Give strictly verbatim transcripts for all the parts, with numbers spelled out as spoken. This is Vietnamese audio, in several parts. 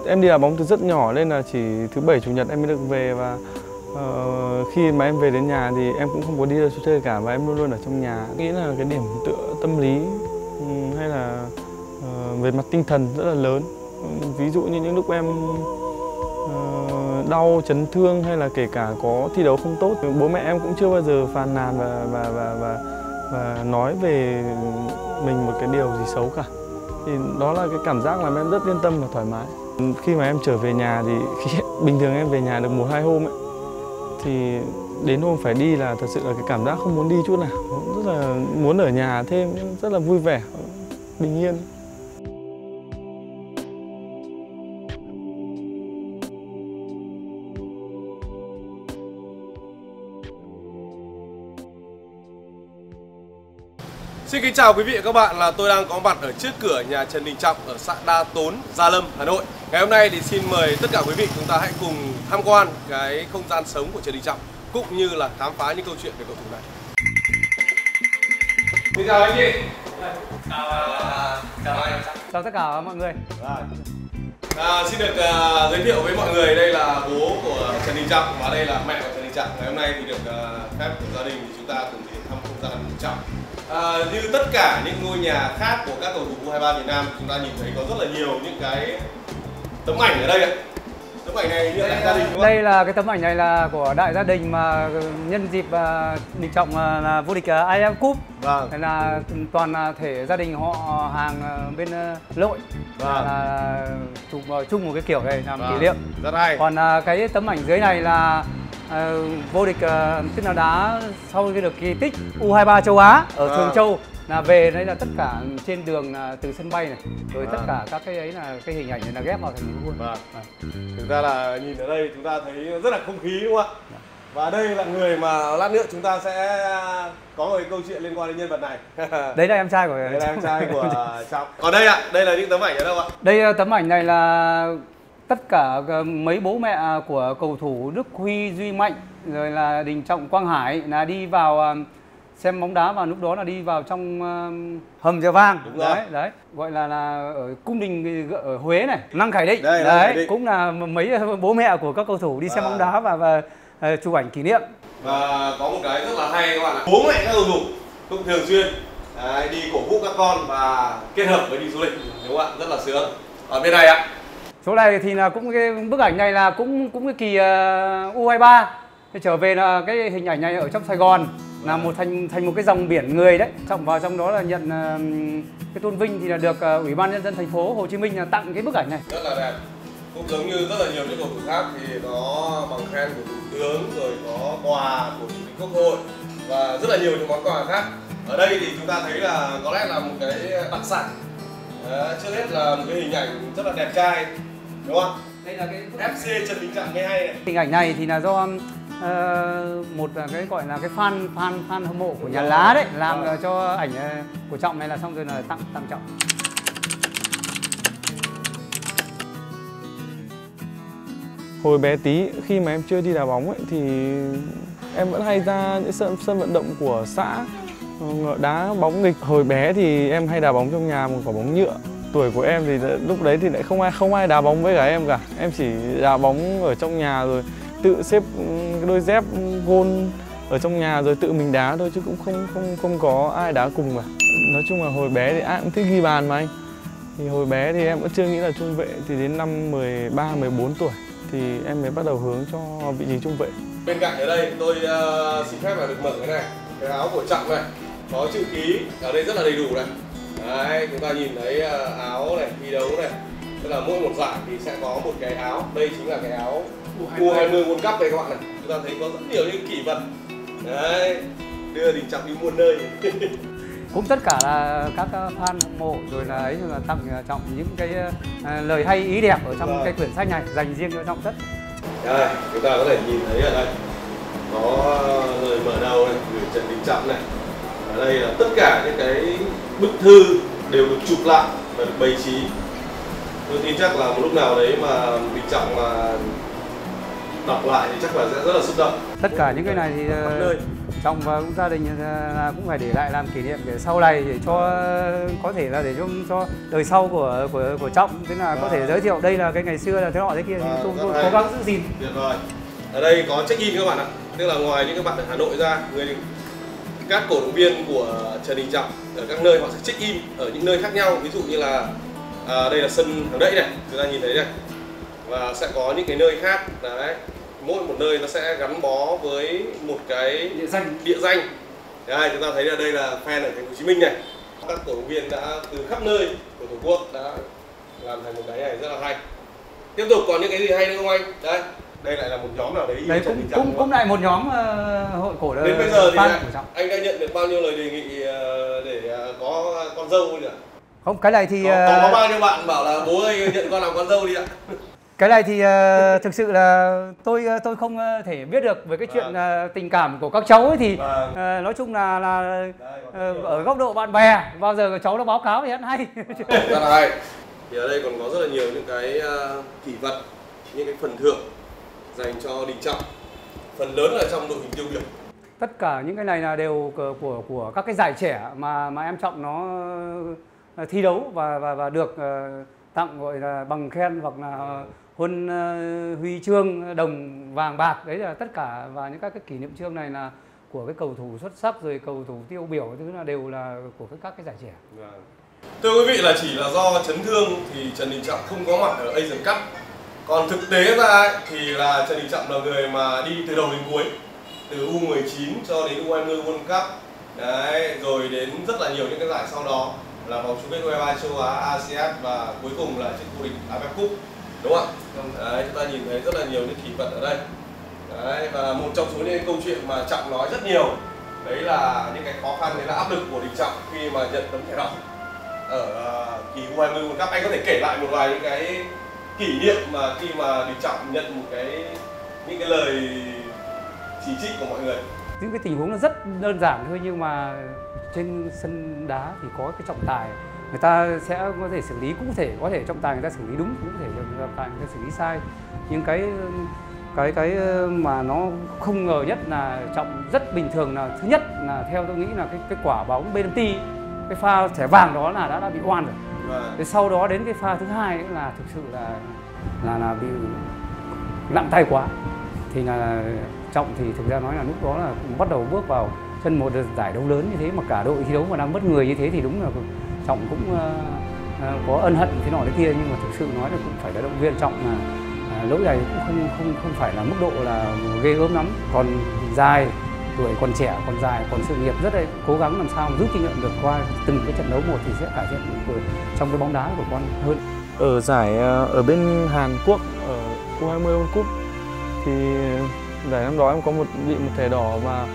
Em đi đá bóng từ rất nhỏ nên là chỉ thứ bảy chủ nhật em mới được về, và uh, khi mà em về đến nhà thì em cũng không có đi đâu chơi cả, và em luôn luôn ở trong nhà. Nghĩ là cái điểm tựa tâm lý um, hay là uh, về mặt tinh thần rất là lớn. Um, ví dụ như những lúc em uh, đau chấn thương hay là kể cả có thi đấu không tốt, bố mẹ em cũng chưa bao giờ phàn nàn và và và và, và nói về mình một cái điều gì xấu cả. Thì đó là cái cảm giác làm em rất yên tâm và thoải mái. Khi mà em trở về nhà thì khi, bình thường em về nhà được một hai hôm ấy, thì đến hôm phải đi là thật sự là cái cảm giác không muốn đi chút nào, rất là muốn ở nhà thêm, rất là vui vẻ, bình yên. Xin kính chào quý vị và các bạn, là tôi đang có mặt ở trước cửa nhà Trần Đình Trọng ở xã Đa Tốn, Gia Lâm, Hà Nội. Ngày hôm nay thì xin mời tất cả quý vị chúng ta hãy cùng tham quan cái không gian sống của Trần Đình Trọng, cũng như là khám phá những câu chuyện về cầu thủ này. Xin chào anh chị. Chào, chào anh. Chào tất cả mọi người. À, xin được uh, giới thiệu với mọi người, đây là bố của Trần Đình Trọng và đây là mẹ của Trần Đình Trọng. Ngày hôm nay thì được uh, phép của gia đình thì chúng ta cùng đến thăm không gian Đình Trọng. À, như tất cả những ngôi nhà khác của các cầu thủ U hai ba Việt Nam, chúng ta nhìn thấy có rất là nhiều những cái tấm ảnh ở đây ạ. Tấm ảnh này như là đại gia đình đúng không? Đây là cái tấm ảnh này là của đại gia đình mà nhân dịp uh, Đình Trọng uh, là vô địch uh, a ép ép Cup. Vâng. Nên là toàn thể gia đình họ hàng uh, bên uh, Lội. Vâng. Là chụp uh, chung một cái kiểu này làm vâng. kỷ niệm. Rất hay. Còn uh, cái tấm ảnh dưới này là uh, vô địch uh, tức là đá sau khi được kỳ tích U hai ba châu Á ở vâng. Thường Châu. Là về đây là tất cả trên đường là từ sân bay này, rồi vâng. tất cả các cái ấy là cái hình ảnh này là ghép vào thành một luôn. Vâng. Thực ra là nhìn ở đây chúng ta thấy rất là không khí đúng không ạ? Và đây là người mà lát nữa chúng ta sẽ có một câu chuyện liên quan đến nhân vật này. Đấy là em trai của Đây là em trai của Trọng. Còn đây ạ, đây là những tấm ảnh ở đâu ạ? Đây tấm ảnh này là tất cả mấy bố mẹ của cầu thủ Đức Huy, Duy Mạnh, rồi là Đình Trọng, Quang Hải là đi vào xem bóng đá, và lúc đó là đi vào trong uh, hầm Giờ Vang. Đúng đấy, rồi. đấy gọi là là ở cung đình ở Huế này, Lăng Khải Định. Đây, đấy Khải Định. Cũng là mấy bố mẹ của các cầu thủ đi xem à. bóng đá và và uh, chụp ảnh kỷ niệm. Và có một cái rất là hay các bạn ạ, bố mẹ các cầu thủ cũng thường xuyên đấy, đi cổ vũ các con và kết hợp với đi du lịch, đúng không ạ? Rất là sướng. Ở bên này ạ, Chỗ này thì là cũng cái bức ảnh này là cũng cũng cái kỳ uh, U hai ba trở về, là cái hình ảnh này ở trong Sài Gòn là một thành thành một cái dòng biển người đấy. Trọng vào trong đó là nhận uh, cái tôn vinh thì là được uh, Ủy ban Nhân dân thành phố Hồ Chí Minh là tặng cái bức ảnh này. rất là đẹp. Cũng giống như rất là nhiều những cầu thủ khác thì có bằng khen của thủ tướng, rồi có quà của chủ tịch quốc hội và rất là nhiều những món quà khác. Ở đây thì chúng ta thấy là có lẽ là một cái đặc sản. Đấy, trước hết là một cái hình ảnh rất là đẹp trai, đúng không? Đây là cái ép xê Trần Đình Trọng nghe hay này. Hình ảnh này thì là do uh, một cái gọi là cái fan fan fan hâm mộ của nhà lá đấy làm à. cho ảnh uh, của Trọng này, là xong rồi là tặng tặng Trọng. Hồi bé tí, khi mà em chưa đi đá bóng ấy, thì em vẫn hay ra những sân, sân vận động của xã đá bóng nghịch. Hồi bé thì em hay đá bóng trong nhà một quả bóng nhựa. Tuổi của em thì lúc đấy thì lại không ai không ai đá bóng với cả em cả. Em chỉ đá bóng ở trong nhà rồi tự xếp đôi dép gôn ở trong nhà rồi tự mình đá thôi, chứ cũng không không không có ai đá cùng cả. Nói chung là hồi bé thì ai cũng thích ghi bàn mà anh. Thì hồi bé thì em vẫn chưa nghĩ là trung vệ, thì đến năm mười ba mười bốn tuổi thì em mới bắt đầu hướng cho vị trí trung vệ. Bên cạnh ở đây tôi uh, xin phép là được mở cái này, cái áo của Trọng này, có chữ ký ở đây rất là đầy đủ này. Đấy, chúng ta nhìn thấy uh, áo này, thi đấu này, tức là mỗi một giải thì sẽ có một cái áo. Đây chính là cái áo U hai mươi World Cup đây các bạn này. Chúng ta thấy có rất nhiều những kỷ vật. Đấy, đưa Đình Trọng đi muôn nơi. Cũng tất cả là các fan hâm mộ rồi là ấy là tặng Trọng những cái uh, lời hay ý đẹp ở trong vâng. cái quyển sách này dành riêng cho Trọng tất. Đây, chúng ta có thể nhìn thấy ở đây có lời mở đầu này, gửi Trần Đình Trọng này. Ở đây là tất cả những cái bức thư đều được chụp lại và được bày trí. Tôi tin chắc là một lúc nào đấy mà Đình Trọng mà đọc lại thì chắc là sẽ rất là xúc động. Tất cả những cái này thì uh, Trọng và cũng gia đình uh, là cũng phải để lại làm kỷ niệm để sau này để cho uh, có thể là để cho, cho đời sau của của của Trọng, thế là à. có thể giới thiệu đây là cái ngày xưa là thế nọ thế kia, thì tôi, tôi cố gắng giữ gìn. Tuyệt vời. Ở đây có check in các bạn ạ, tức là ngoài những các bạn ở Hà Nội ra, người các cổ động viên của Trần Đình Trọng ở các nơi họ sẽ check in ở những nơi khác nhau, ví dụ như là à, đây là sân Hàng Đẫy này, chúng ta nhìn thấy này, và sẽ có những cái nơi khác đấy, mỗi một nơi nó sẽ gắn bó với một cái địa danh. Địa danh. Đây, chúng ta thấy là đây là fan ở thành phố Hồ Chí Minh này, các cổ động viên đã từ khắp nơi của Tổ quốc đã làm thành một cái này rất là hay. Tiếp tục còn những cái gì hay nữa không anh? Đây, đây lại là một nhóm nào đấy. Đấy cũng cũng, cũng lại một nhóm uh, hội cổ đến bây giờ thì fan anh, anh đã nhận được bao nhiêu lời đề nghị uh, để uh, có con dâu nhỉ? Không, cái này thì có, có, có bao nhiêu bạn bảo là bố ơi nhận con làm con dâu đi ạ? Cái này thì uh, thực sự là tôi tôi không thể biết được về cái chuyện uh, tình cảm của các cháu ấy, thì uh, nói chung là là uh, ở góc độ bạn bè bao giờ cháu nó báo cáo thì hắn hay. Rất là hay. Thì ở đây còn có rất là nhiều những cái uh, kỷ vật, những cái phần thưởng dành cho Đình Trọng, phần lớn là trong đội hình tiêu biểu. Tất cả những cái này là đều của của, của các cái giải trẻ mà mà em Trọng nó thi đấu và và và được uh, tặng gọi là bằng khen hoặc là huân uh, huy chương đồng vàng bạc, đấy là tất cả, và những các cái kỷ niệm chương này là của cái cầu thủ xuất sắc rồi cầu thủ tiêu biểu, thứ là đều là của các cái giải trẻ. Thưa quý vị, là chỉ là do chấn thương thì Trần Đình Trọng không có mặt ở Asian Cup. Còn thực tế ra thì là Trần Đình Trọng là người mà đi từ đầu đến cuối, từ U mười chín cho đến U hai mươi World Cup, đấy, rồi đến rất là nhiều những cái giải sau đó là vòng chung kết U hai mươi ba châu Á, a sê an và cuối cùng là chiếc vô địch a ép ép Cup, đúng không ạ? Đấy, chúng ta nhìn thấy rất là nhiều những kỷ vật ở đây. Đấy, và một trong số những câu chuyện mà Trọng nói rất nhiều, đấy là những cái khó khăn, đấy là áp lực của Đình Trọng khi mà nhận tấm thẻ đỏ ở uh, kỳ U hai mươi World Cup. Anh có thể kể lại một vài những cái kỷ niệm mà khi mà Đình Trọng nhận một cái những cái lời chỉ trích của mọi người. Những cái tình huống nó rất đơn giản thôi, nhưng mà trên sân đá thì có cái trọng tài, người ta sẽ có thể xử lý, cũng có thể có thể trọng tài người ta xử lý đúng, cũng có thể trọng tài người ta xử lý sai. Nhưng cái cái cái mà nó không ngờ nhất là Trọng rất bình thường, là thứ nhất là theo tôi nghĩ là cái cái quả bóng penalty, cái pha thẻ vàng đó là đã đã bị oan rồi. Thế sau đó đến cái pha thứ hai nữa là thực sự là là là bị nặng tay quá, thì là Trọng thì thực ra nói là lúc đó là bắt đầu bước vào chân một giải đấu lớn như thế, mà cả đội thi đấu mà đang mất người như thế thì đúng là Trọng cũng uh, uh, có ân hận thế nọ thế kia, nhưng mà thực sự nói là cũng phải là động viên Trọng là uh, lỗi này cũng không không không phải là mức độ là ghê gớm lắm, còn dài, tuổi còn trẻ, còn dài, còn sự nghiệp rất là cố gắng làm sao rút kinh nghiệm được qua từng cái trận đấu một thì sẽ cải thiện được trong cái bóng đá của con hơn. Ở giải ở bên Hàn Quốc ở U hai mươi World Cup thì giải năm đó em có một bị một thẻ đỏ, mà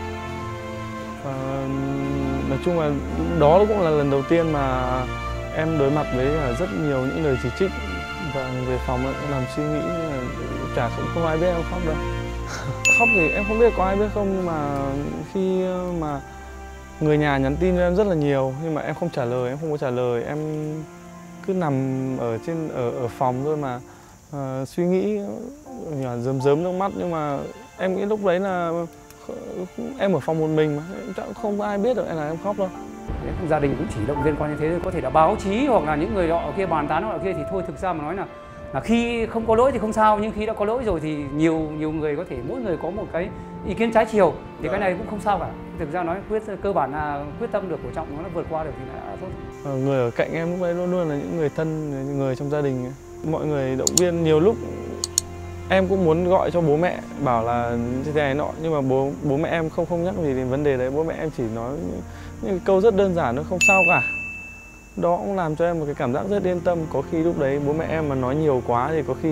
uh, nói chung là đó cũng là lần đầu tiên mà em đối mặt với rất nhiều những lời chỉ trích, và về phòng em làm suy nghĩ là chả không, không ai biết em khóc đâu. Khóc thì em không biết có ai biết không, nhưng mà khi mà người nhà nhắn tin cho em rất là nhiều nhưng mà em không trả lời, em không có trả lời, em cứ nằm ở trên ở ở phòng thôi mà uh, suy nghĩ nhỏ rơm rớm nước mắt. Nhưng mà em nghĩ lúc đấy là em ở phòng một mình mà chẳng không có ai biết được em là em khóc đâu. Gia đình cũng chỉ động viên qua như thế thôi, có thể là báo chí hoặc là những người đó kia bàn tán họ kia thì thôi, thực ra mà nói là là khi không có lỗi thì không sao, nhưng khi đã có lỗi rồi thì nhiều nhiều người có thể mỗi người có một cái ý kiến trái chiều thì Đấy. Cái này cũng không sao cả. Thực ra nói quyết cơ bản là quyết tâm được của Trọng nó vượt qua được thì đã tốt. Ờ, người ở cạnh em lúc đấy luôn luôn là những người thân, những người trong gia đình, mọi người động viên. Nhiều lúc em cũng muốn gọi cho bố mẹ bảo là như thế này nọ, nhưng mà bố bố mẹ em không không nhắc gì đến vấn đề đấy. Bố mẹ em chỉ nói những, những câu rất đơn giản, nó không sao cả. Đó cũng làm cho em một cái cảm giác rất yên tâm. Có khi lúc đấy bố mẹ em mà nói nhiều quá thì có khi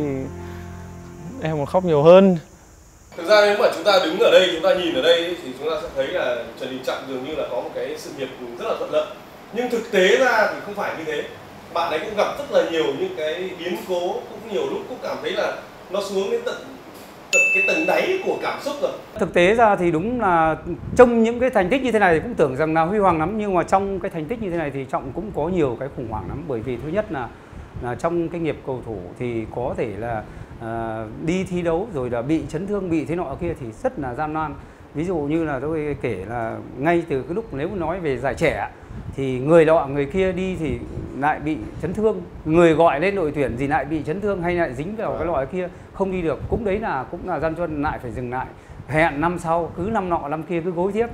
em còn khóc nhiều hơn. Thực ra nếu mà chúng ta đứng ở đây, chúng ta nhìn ở đây thì chúng ta sẽ thấy là Trần Đình Trọng dường như là có một cái sự nghiệp rất là thuận lợi. Nhưng thực tế ra thì không phải như thế. Bạn ấy cũng gặp rất là nhiều những cái biến cố, cũng nhiều lúc cũng cảm thấy là nó xuống đến tận tận cái tầng đáy của cảm xúc rồi. Thực tế ra thì đúng là trong những cái thành tích như thế này thì cũng tưởng rằng là huy hoàng lắm, nhưng mà trong cái thành tích như thế này thì Trọng cũng có nhiều cái khủng hoảng lắm. Bởi vì thứ nhất là là trong cái nghiệp cầu thủ thì có thể là à, đi thi đấu rồi là bị chấn thương, bị thế nọ kia thì rất là gian nan. Ví dụ như là tôi kể là ngay từ cái lúc nếu nói về giải trẻ thì người nọ người kia đi thì lại bị chấn thương, người gọi lên đội tuyển thì lại bị chấn thương hay lại dính vào cái loại kia không đi được, cũng đấy là cũng là gian truân, lại phải dừng lại, hẹn năm sau, cứ năm nọ năm kia cứ gối tiếp.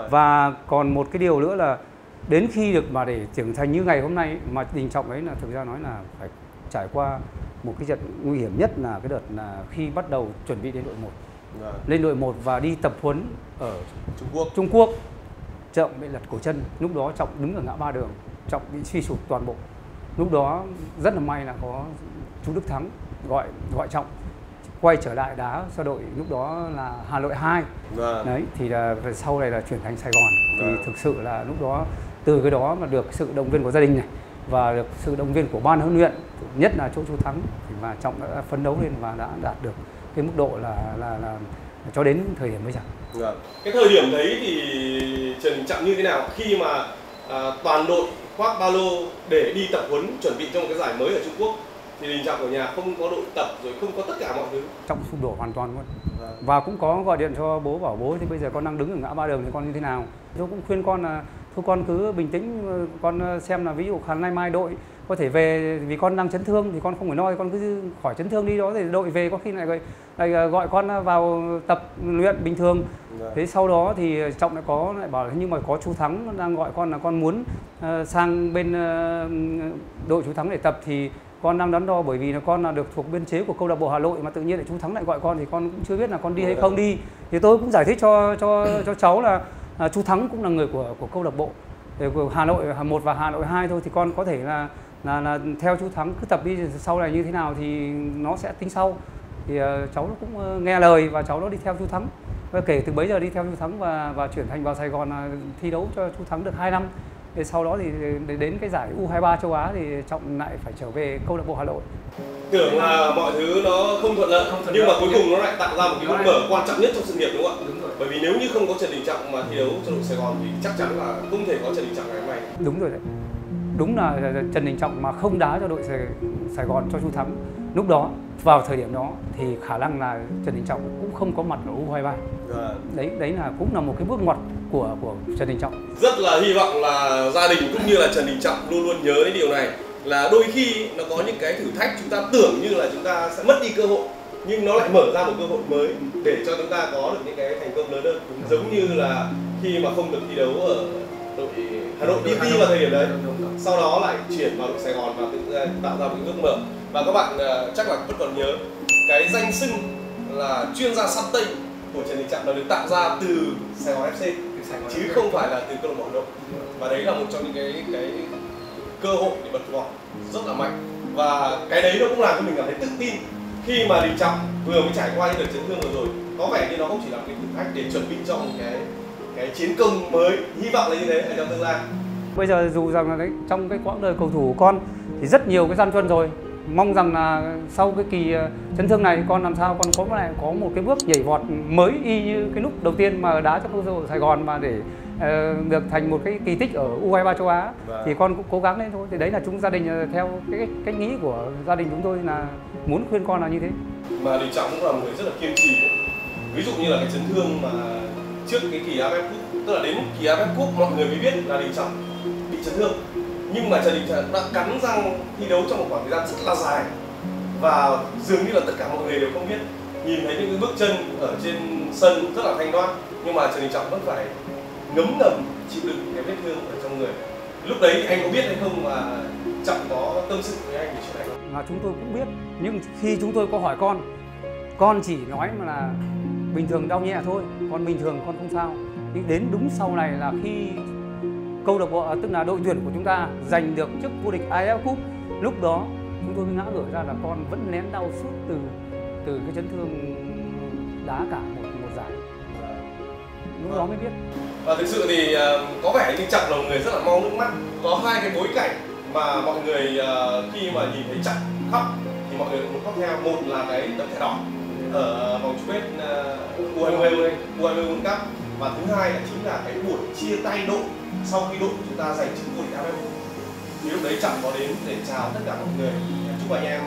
Và còn một cái điều nữa là đến khi được mà để trưởng thành như ngày hôm nay mà Đình Trọng ấy là thực ra nói là phải trải qua một cái trận nguy hiểm nhất là cái đợt là khi bắt đầu chuẩn bị đến đội một. Vâng. Lên đội một và đi tập huấn ở Trung Quốc. Trung Quốc. Trọng bị lật cổ chân, lúc đó Trọng đứng ở ngã ba đường, Trọng bị suy sụp toàn bộ. Lúc đó rất là may là có chú Đức Thắng gọi gọi Trọng quay trở lại đá cho đội lúc đó là Hà Nội hai. Vâng. Đấy thì là sau này là chuyển thành Sài Gòn. Vâng. Thì thực sự là lúc đó từ cái đó mà được sự động viên của gia đình này và được sự động viên của ban huấn luyện, nhất là chỗ chú Thắng thì mà Trọng đã phấn đấu lên và đã đạt được cái mức độ là là là cho đến thời điểm bây giờ. Vâng. Cái thời điểm đấy thì Trần Đình Trọng như thế nào khi mà à, toàn đội khoác ba lô để đi tập huấn chuẩn bị cho một cái giải mới ở Trung Quốc thì Đình Trọng ở nhà không có đội tập rồi không có tất cả mọi thứ. Trọng sụp đổ hoàn toàn luôn. Vâng. Và cũng có gọi điện cho bố bảo bố thì bây giờ con đang đứng ở ngã ba đường thì con như thế nào. Tôi cũng khuyên con là thôi con cứ bình tĩnh, con xem là ví dụ khả nay mai đội có thể về vì con đang chấn thương thì con không phải lo, con cứ khỏi chấn thương đi đó thì đội về có khi lại gọi, lại gọi con vào tập luyện bình thường. Đấy. Thế sau đó thì Trọng lại có lại bảo nhưng mà có chú Thắng đang gọi con là con muốn uh, sang bên uh, đội chú Thắng để tập thì con đang đắn đo bởi vì là con là được thuộc biên chế của câu lạc bộ Hà Nội mà tự nhiên lại chú Thắng lại gọi con thì con cũng chưa biết là con đi hay không đi. Thì tôi cũng giải thích cho cho cho cháu là À, chú Thắng cũng là người của của câu lạc bộ của Hà Nội Hà một và Hà Nội hai thôi thì con có thể là là, là theo chú Thắng cứ tập đi, sau này như thế nào thì nó sẽ tính sau. Thì uh, cháu nó cũng uh, nghe lời và cháu nó đi theo chú Thắng. Và kể từ bấy giờ đi theo chú Thắng và và chuyển thành vào Sài Gòn uh, thi đấu cho chú Thắng được hai năm. Thì sau đó thì đến cái giải U hai mươi ba châu Á thì Trọng lại phải trở về câu lạc bộ Hà Nội. Tưởng là mọi thứ nó không thuận lợi, không thuận nhưng lợi. Mà cuối cùng nó lại tạo ra một cái bước mở quan trọng nhất trong sự nghiệp, đúng không ạ? Đúng rồi. Bởi vì nếu như không có Trần Đình Trọng mà thi đấu cho đội Sài Gòn thì chắc chắn là không thể có Trần Đình Trọng ngày hôm nay. Đúng rồi đấy. Đúng là Trần Đình Trọng mà không đá cho đội Sài, Sài Gòn cho chú Thắng lúc đó, vào thời điểm đó thì khả năng là Trần Đình Trọng cũng không có mặt ở U hai mươi ba. Dạ. Đấy đấy là cũng là một cái bước ngoặt của của Trần Đình Trọng. Rất là hy vọng là gia đình cũng như là Trần Đình Trọng luôn luôn nhớ đến điều này, là đôi khi nó có những cái thử thách chúng ta tưởng như là chúng ta sẽ mất đi cơ hội nhưng nó lại mở ra một cơ hội mới để cho chúng ta có được những cái thành công lớn hơn. Giống như là khi mà không được thi đấu ở đội Hà Nội đê tê vào thời điểm đấy, sau đó lại chuyển vào đội Sài Gòn và tự tạo ra một cái bước mở. Và các bạn uh, chắc là vẫn còn nhớ cái danh xưng là chuyên gia sắt tây của Trần Đình Trọng là được tạo ra từ Sài Gòn ép xê chứ không phải là từ câu lạc bộ Hà Nội. Và đấy là một trong những cái cái cơ hội để bật ngọt rất là mạnh, và cái đấy nó cũng làm cho mình cảm thấy tự tin khi mà Đình Trọng vừa mới trải qua những đợt chấn thương vừa rồi, có vẻ như nó không chỉ là một cái thử thách để chuẩn bị cho một cái cái chiến công mới, hy vọng là như thế ở trong tương lai. Bây giờ dù rằng là đấy trong cái quãng đời cầu thủ của con thì rất nhiều cái gian truân rồi, mong rằng là sau cái kỳ chấn thương này con làm sao con có lại có một cái bước nhảy vọt mới y như cái lúc đầu tiên mà đá cho câu lạc bộ Sài Gòn mà để uh, được thành một cái kỳ tích ở U hai mươi ba châu Á. Và thì con cũng cố gắng lên thôi. Thì đấy là chúng gia đình theo cái cách nghĩ của gia đình chúng tôi là muốn khuyên con là như thế. Mà Đình Trọng cũng là một người rất là kiên trì. Ví dụ như là cái chấn thương mà trước cái kỳ a ép ép Cup, tức là đến kỳ a ép ép Cup mọi người mới biết là Đình Trọng bị chấn thương. Nhưng mà Trần Đình Trọng đã cắn răng thi đấu trong một khoảng thời gian rất là dài và dường như là tất cả mọi người đều không biết. Nhìn thấy những cái bước chân ở trên sân rất là thanh thoát, nhưng mà Trần Đình Trọng vẫn phải ngấm ngầm chịu đựng cái vết thương ở trong người. Lúc đấy anh có biết hay không mà Trọng có tâm sự với anh về chuyện này? Là chúng tôi cũng biết, nhưng khi chúng tôi có hỏi con, con chỉ nói mà là bình thường đau nhẹ thôi, con bình thường con không sao. Nhưng đến đúng sau này là khi câu lạc bộ tức là đội tuyển của chúng ta giành được chức vô địch a ép ép Cup, lúc đó chúng tôi mới ngã ngửa ra là con vẫn nén đau suốt từ từ cái chấn thương đá cả một một giải. Lúc đó mới biết. Và thực sự thì uh, có vẻ như Trọng là một người rất là mau nước mắt. Có hai cái bối cảnh mà mọi người uh, khi mà nhìn thấy Trọng khóc thì mọi người cũng khóc theo. Một là cái tấm thẻ đỏ ở vòng chung kết uh, U hai mươi World Cup, và thứ hai là chính là cái buổi chia tay đội sau khi đội của chúng ta giành chức vô địch a ép ép Cup. Thì lúc đấy Trọng có đến để chào tất cả mọi người, chúc anh em thi đấu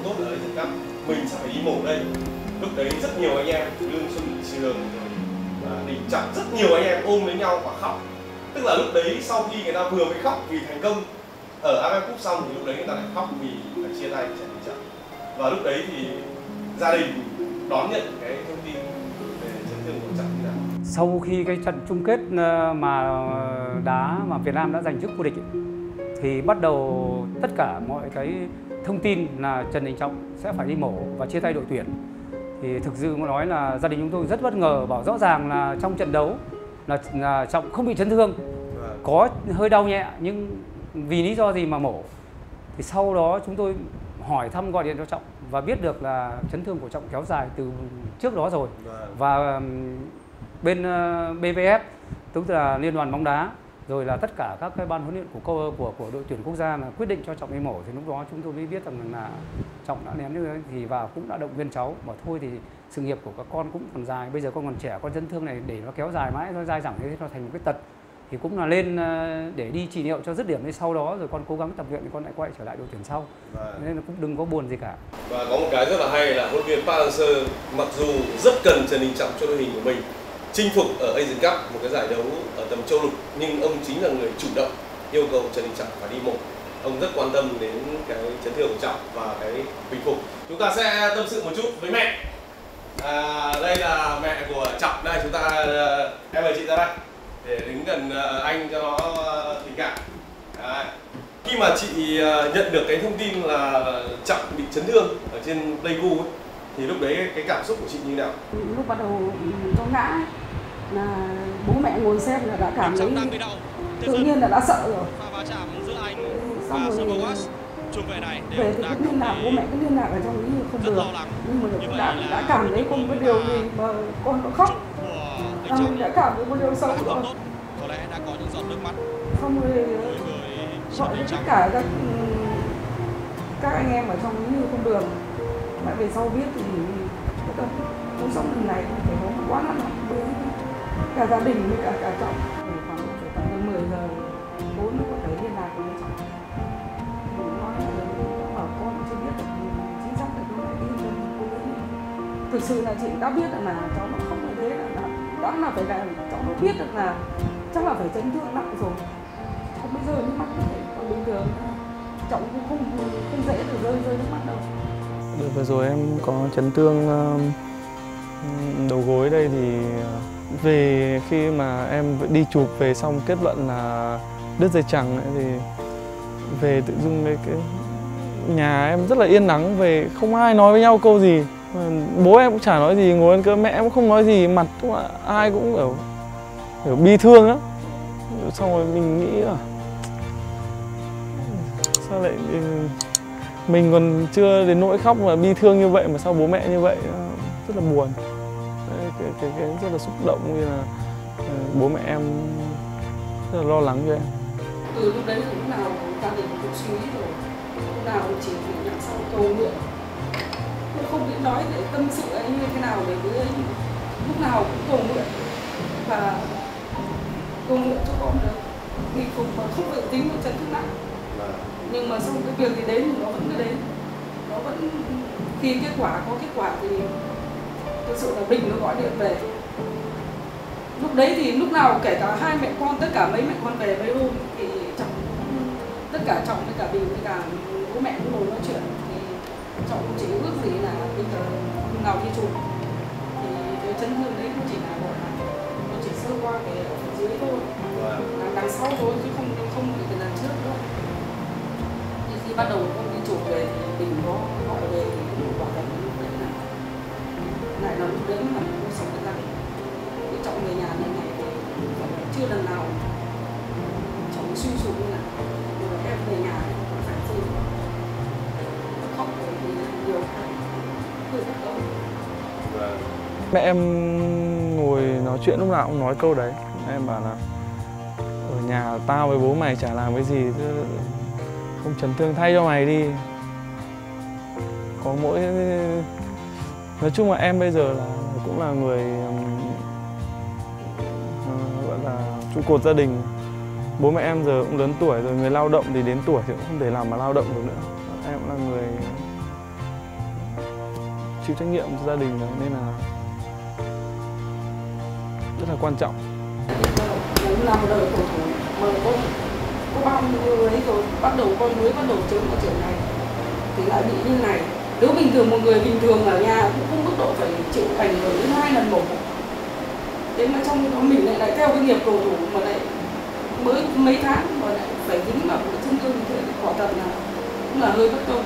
tốt ở Asian Cup, mình sẽ phải đi mổ đây. Lúc đấy rất nhiều anh em Lương Xuân Trường và Đình Trọng, rất nhiều anh em ôm lấy nhau và khóc. Tức là lúc đấy sau khi người ta vừa mới khóc vì thành công ở a ép ép Cup xong thì lúc đấy người ta lại khóc vì phải chia tay Trần Đình Trọng. Và lúc đấy thì gia đình đón nhận cái thông tin về chấn thương của Trọng như nào? Sau khi cái trận chung kết mà đá mà Việt Nam đã giành chức vô địch ấy, thì bắt đầu tất cả mọi cái thông tin là Trần Đình Trọng sẽ phải đi mổ và chia tay đội tuyển. Thì thực sự mà nói là gia đình chúng tôi rất bất ngờ, bảo rõ ràng là trong trận đấu là, là Trọng không bị chấn thương, có hơi đau nhẹ nhưng vì lý do gì mà mổ. Thì sau đó chúng tôi hỏi thăm, gọi điện cho Trọng và biết được là chấn thương của Trọng kéo dài từ trước đó rồi. Và bên bê vê ép, tức là Liên đoàn bóng đá, rồi là tất cả các cái ban huấn luyện của của của đội tuyển quốc gia là quyết định cho Trọng đi mổ. Thì lúc đó chúng tôi mới biết rằng là Trọng đã ném như thế thì và cũng đã động viên cháu, bảo thôi thì sự nghiệp của các con cũng còn dài, bây giờ con còn trẻ, con chấn thương này để nó kéo dài mãi, nó dai dẳng thế nó thành một cái tật thì cũng là lên để đi trị liệu cho dứt điểm, đến sau đó rồi con cố gắng tập luyện thì con lại quay trở lại đội tuyển sau. Và nên là cũng đừng có buồn gì cả. Và có một cái rất là hay là huấn luyện viên Park Hang-seo mặc dù rất cần Trần Đình Trọng cho đội hình của mình chinh phục ở Asian Cup, một cái giải đấu ở tầm châu lục, nhưng ông chính là người chủ động yêu cầu Trần Đình Trọng phải đi mổ. Ông rất quan tâm đến cái chấn thương của Trọng và cái bình phục. Chúng ta sẽ tâm sự một chút với mẹ. À, đây là mẹ của Trọng. Đây chúng ta, em mời chị ra đây để đứng gần anh cho nó tình cảm. Đấy. Khi mà chị nhận được cái thông tin là Trọng bị chấn thương ở trên Pleiku ấy, thì lúc đấy cái cảm xúc của chị như nào? Lúc bắt đầu cho ngã ấy, là bố mẹ ngồi xem là đã cảm thấy tự nhiên là đã sợ rồi. Xong rồi về thì cứ liên lạc, bố mẹ cứ liên lạc ở trong ý không được. Nhưng mà đã, đã cảm thấy có một điều gì mà con nó khóc. À, mình đã cảm thấy một điều xấu rồi. Xong rồi gọi cho tất cả các các anh em ở trong ý không được. Mà về sau biết thì cuộc sống lần này phải có quá nặng với cả gia đình với cả cả Trọng. Khoảng phải tầm mười giờ bố nó có thể liên lạc với Trọng. Nói là bảo con chưa biết được chính xác được cái này đi cho cô ấy. Thực sự là chị đã biết được là cháu nó không như thế, là đã là phải là cháu nó biết được là chắc là phải chấn thương nặng rồi. Còn bây giờ nước mắt có thể còn bình thường, Trọng cũng không không dễ được rơi rơi nước mắt đâu. Đợt vừa rồi em có chấn thương đầu gối đây thì về khi mà em đi chụp về xong kết luận là đứt dây chằng ấy, thì về tự dưng cái, cái nhà em rất là yên lắng, về không ai nói với nhau câu gì, bố em cũng chả nói gì, ngồi ăn cơm mẹ em cũng không nói gì, mặt cũng ai cũng kiểu, kiểu bi thương lắm. Xong rồi mình nghĩ là sao lại mình còn chưa đến nỗi khóc mà bi thương như vậy mà sao bố mẹ như vậy, rất là buồn. Đấy, cái, cái, cái rất là xúc động, như là bố mẹ em rất là lo lắng cho em. Từ lúc đấy lúc nào gia đình cũng suy nghĩ rồi, lúc nào chỉ phải nhặt sau cầu nguyện, tôi không biết nói để tâm sự ấy như thế nào để với ấy, lúc nào cũng cầu nguyện và cầu nguyện cho con được bình phục mà không phải tính một chấn thương nặng. Nhưng mà xong cái việc thì đến thì nó vẫn cứ đến, nó vẫn khi kết quả có kết quả thì thực sự là Bình nó gọi điện về. Lúc đấy thì lúc nào kể cả hai mẹ con, tất cả mấy mẹ con về mấy hôm thì Trọng, tất cả Trọng với cả Bình với cả bố mẹ cũng ngồi nói chuyện, thì Trọng cũng chỉ ước gì là bây giờ hôm nào đi chụp thì cái chấn thương đấy cũng chỉ là gọi là nó chỉ sơ qua cái ở phía dưới thôi, là đằng sau thôi chứ không không bị cái lần trước nữa. Thì khi bắt đầu con đi chụp về thì Bình có gọi về thì cũng bảo là lúc đấy là lại là lúc đấy mà mình sống cái rằng cái Trọng về nhà này này thì chưa lần nào Trọng suy sụp như này, rồi em về nhà thì phải gì khóc rồi thì nhiều cái hơi bất công. Mẹ em ngồi nói chuyện lúc nào cũng nói câu đấy, em bảo là ở nhà tao với bố mày chả làm cái gì, không chấn thương thay cho mày đi. Có mỗi nói chung là em bây giờ là cũng là người uh, gọi là trụ cột gia đình. Bố mẹ em giờ cũng lớn tuổi rồi, người lao động thì đến tuổi thì cũng không thể làm mà lao động được nữa. Em cũng là người chịu trách nhiệm cho gia đình rồi, nên là rất là quan trọng. Bốn năm đời cầu thủ mà có có bao nhiêu ấy rồi bắt đầu con mới bắt đầu chớm ở trường này thì lại bị như này. Nếu bình thường một người bình thường ở nhà cũng không mức độ phải chịu cảnh ở đến hai lần một. Thế mà trong đó mình lại, lại theo cái nghiệp cầu thủ mà lại mới mấy tháng mà lại phải dính vào cái chân thương như thế, quả thật là cũng là hơi bất công.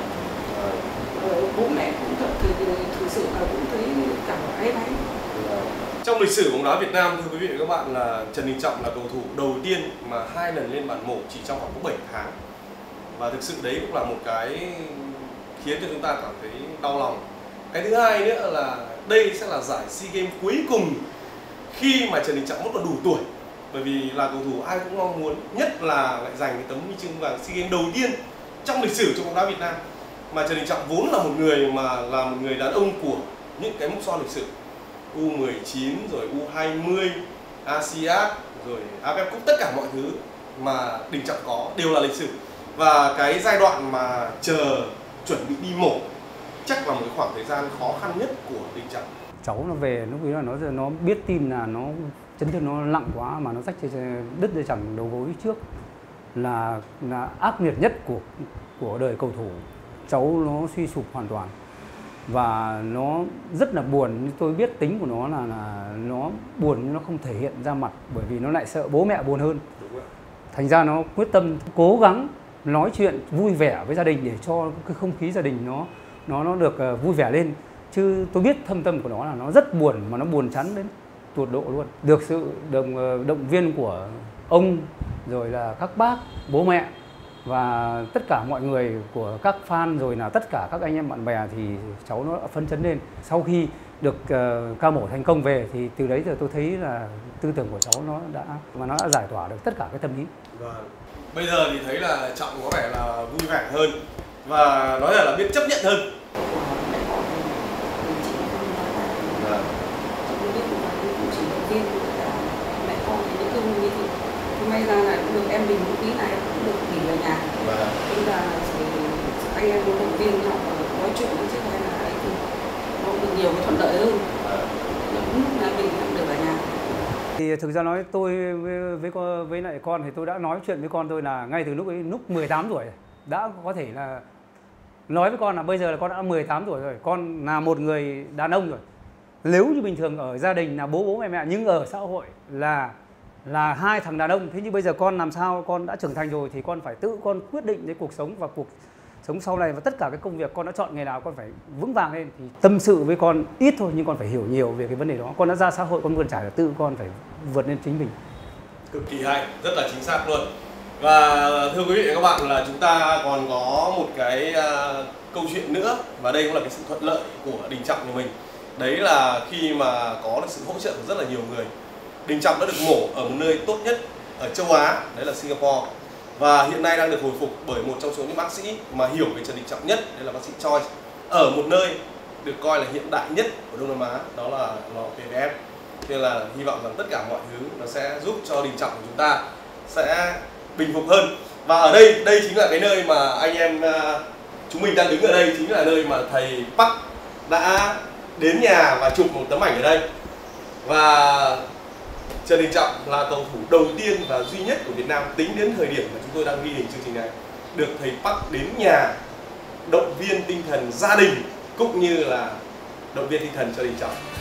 Ờ, bố mẹ cũng thật thì thực sự là cũng thấy cảm ái náy. Trong lịch sử bóng đá Việt Nam, thưa quý vị và các bạn, là Trần Đình Trọng là cầu thủ đầu tiên mà hai lần lên bàn mổ chỉ trong khoảng có bảy tháng. Và thực sự đấy cũng là một cái khiến cho chúng ta cảm thấy đau lòng. Cái thứ hai nữa là đây sẽ là giải SEA Games cuối cùng khi mà Trần Đình Trọng vẫn còn đủ tuổi. Bởi vì là cầu thủ ai cũng mong muốn, nhất là lại giành cái tấm huy chương vàng SEA Games đầu tiên trong lịch sử trong bóng đá Việt Nam. Mà Trần Đình Trọng vốn là một người mà là một người đàn ông của những cái mốc son lịch sử. U mười chín, rồi U hai mươi, a si át, rồi a ép ép Cup, tất cả mọi thứ mà Đình Trọng có đều là lịch sử. Và cái giai đoạn mà chờ chuẩn bị đi mổ chắc là một khoảng thời gian khó khăn nhất của Đình Trọng. Cháu nó về lúc ấy là nó nó biết tin là nó chấn thương nó nặng quá mà nó rách đứt dây chằng đầu gối trước, là là ác liệt nhất của của đời cầu thủ. Cháu nó suy sụp hoàn toàn và nó rất là buồn. Tôi biết tính của nó là, là nó buồn nhưng nó không thể hiện ra mặt, bởi vì nó lại sợ bố mẹ buồn hơn. Thành ra nó quyết tâm cố gắng nói chuyện vui vẻ với gia đình để cho cái không khí gia đình nó nó nó được vui vẻ lên. Chứ tôi biết thâm tâm của nó là nó rất buồn, mà nó buồn chán đến tột độ luôn. Được sự động động viên của ông, rồi là các bác, bố mẹ và tất cả mọi người của các fan, rồi là tất cả các anh em bạn bè thì cháu nó đã phấn chấn lên. Sau khi được uh, ca mổ thành công về thì từ đấy giờ tôi thấy là tư tưởng của cháu nó đã mà nó đã giải tỏa được tất cả cái tâm lý. Vâng. Bây giờ thì thấy là Trọng có vẻ là vui vẻ hơn và nói là biết chấp nhận hơn. Vâng. Mẹ con thì những cưng như thế. May ra là cũng được em mình một tí này cũng được nghỉ ở nhà. Vâng. Nên là anh em động viên nhau nói chuyện với chứ hay là ấy thì nó được nhiều cái thuận lợi hơn. Đúng lúc là mình cũng được ở nhà. Thì thực ra nói tôi với với con với lại con thì tôi đã nói chuyện với con tôi là ngay từ lúc ấy, lúc mười tám tuổi đã có thể là nói với con là bây giờ là con đã mười tám tuổi rồi, con là một người đàn ông rồi. Nếu như bình thường ở gia đình là bố bố mẹ mẹ, nhưng ở xã hội là là hai thằng đàn ông. Thế nhưng bây giờ con làm sao, con đã trưởng thành rồi thì con phải tự con quyết định cái cuộc sống và cuộc sống sau này, và tất cả cái công việc con đã chọn nghề nào con phải vững vàng lên. Thì tâm sự với con ít thôi nhưng con phải hiểu nhiều về cái vấn đề đó. Con đã ra xã hội, con vươn trải là tự con phải vượt lên chính mình. Cực kỳ hay, rất là chính xác luôn. Và thưa quý vị và các bạn, là chúng ta còn có một cái uh, câu chuyện nữa, và đây cũng là cái sự thuận lợi của Đình Trọng của mình. Đấy là khi mà có được sự hỗ trợ của rất là nhiều người, Đình Trọng đã được mổ ở một nơi tốt nhất ở châu Á, đấy là Singapore. Và hiện nay đang được hồi phục bởi một trong số những bác sĩ mà hiểu về Trần Đình Trọng nhất, đấy là bác sĩ Choi, ở một nơi được coi là hiện đại nhất của Đông Nam Á, đó là lò pê vê ép. Nên là hy vọng rằng tất cả mọi thứ nó sẽ giúp cho Đình Trọng của chúng ta sẽ bình phục hơn. Và ở đây, đây chính là cái nơi mà anh em chúng mình đang đứng ở đây, chính là nơi mà thầy Park đã đến nhà và chụp một tấm ảnh ở đây. Và Trần Đình Trọng là cầu thủ đầu tiên và duy nhất của Việt Nam tính đến thời điểm mà chúng tôi đang ghi hình chương trình này được thầy Park đến nhà động viên tinh thần gia đình cũng như là động viên tinh thần cho Đình Trọng.